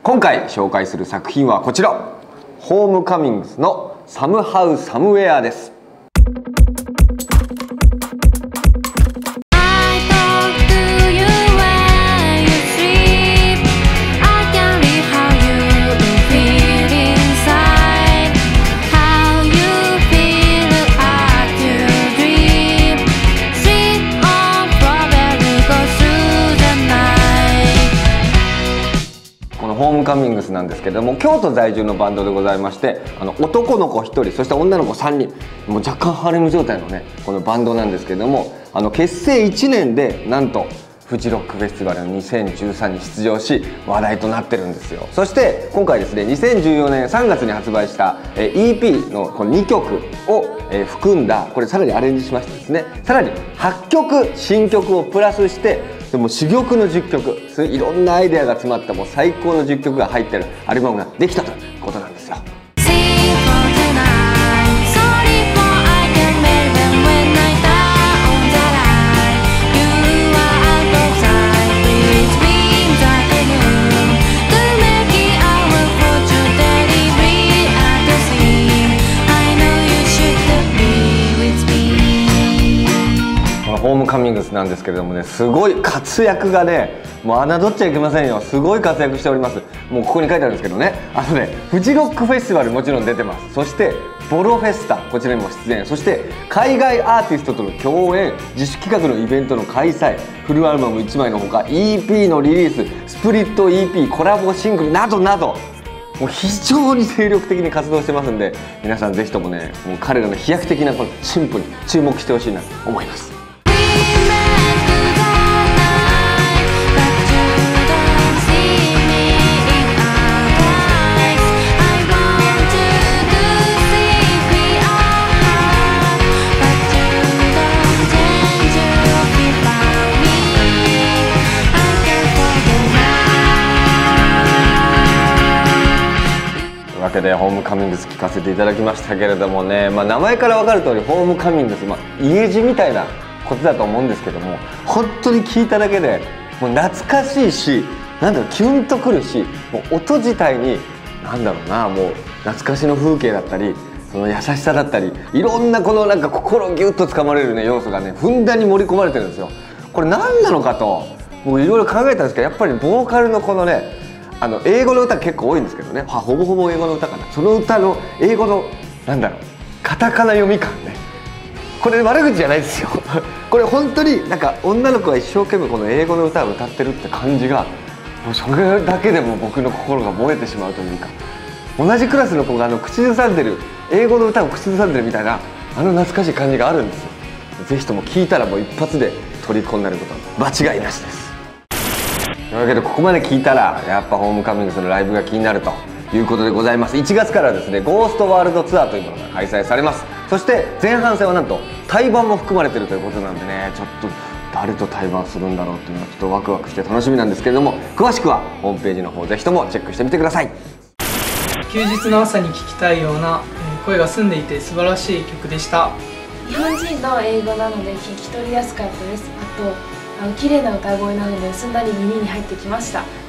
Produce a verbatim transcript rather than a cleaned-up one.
今回紹介する作品はこちら、ホームカミングスのサムハウサムウェアです。ホームカミングスなんですけれども、京都在住のバンドでございまして、あの男の子ひとり、そして女の子さんにん、もう若干ハーレム状態のねこのバンドなんですけれども、あの結成いちねんでなんとフジロックフェスティバルのにせんじゅうさんに出場し話題となってるんですよ。そして今回ですね、にせんじゅうよねんさんがつに発売したえ イーピー のこのにきょくをえ含んだ、これさらにアレンジしましてですね、さらにはっきょく新曲をプラスして、でも珠玉のじゅっきょく、そういういろんなアイデアが詰まったもう最高のじゅっきょくが入ってるアルバムができたということなんですよ。ホームカミングスなんですけれどもね、すごい活躍がね、もう侮っちゃいけませんよ。すごい活躍しております。もうここに書いてあるんですけどね、あのね、フジロックフェスティバルもちろん出てます。そしてボロフェスタ、こちらにも出演、そして海外アーティストとの共演、自主企画のイベントの開催、フルアルバムいちまいのほか イーピー のリリース、スプリット イーピー、コラボシングルなどなど、もう非常に精力的に活動してますんで、皆さんぜひともね、もう彼らの飛躍的なこの進歩に注目してほしいなと思います。というわけでホームカミングス聴かせていただきましたけれどもね、まあ、名前から分かる通りホームカミングス、まあ、家路みたいなことだと思うんですけども、本当に聴いただけでもう懐かしいし、なんだろう、キュンとくるし、もう音自体になんだろうな、もう懐かしの風景だったり、その優しさだったり、いろんなこのなんか心をギュッとつかまれるね要素がねふんだんに盛り込まれてるんですよ。これ何なのかと僕いろいろ考えたんですけど、やっぱりボーカルのこのね、あの英語の歌結構多いんですけどね、ほぼほぼ英語の歌かな。その歌の英語のなんだろう、カタカナ読み感ね、これ悪口じゃないですよこれ本当になんか女の子が一生懸命この英語の歌を歌ってるって感じが、もうそれだけでも僕の心が燃えてしまうというか、同じクラスの子があの口ずさんでる、英語の歌を口ずさんでるみたいなあの懐かしい感じがあるんですよ。ぜひとも聴いたらもう一発で虜になることは間違いなしです。というわけでここまで聞いたらやっぱホームカミングスのライブが気になるということでございます。いちがつからですね、ゴーストワールドツアーというものが開催されます。そして前半戦はなんと対バンも含まれているということなんでね、ちょっと誰と対バンするんだろうっていうのはちょっとワクワクして楽しみなんですけれども、詳しくはホームページの方ぜひともチェックしてみてください。 休日の朝に聴きたいような声が澄んでいて素晴らしい曲でした。 日本人の英語なので聞き取りやすかったです。あとあの綺麗な歌声なのですんなり耳に入ってきました。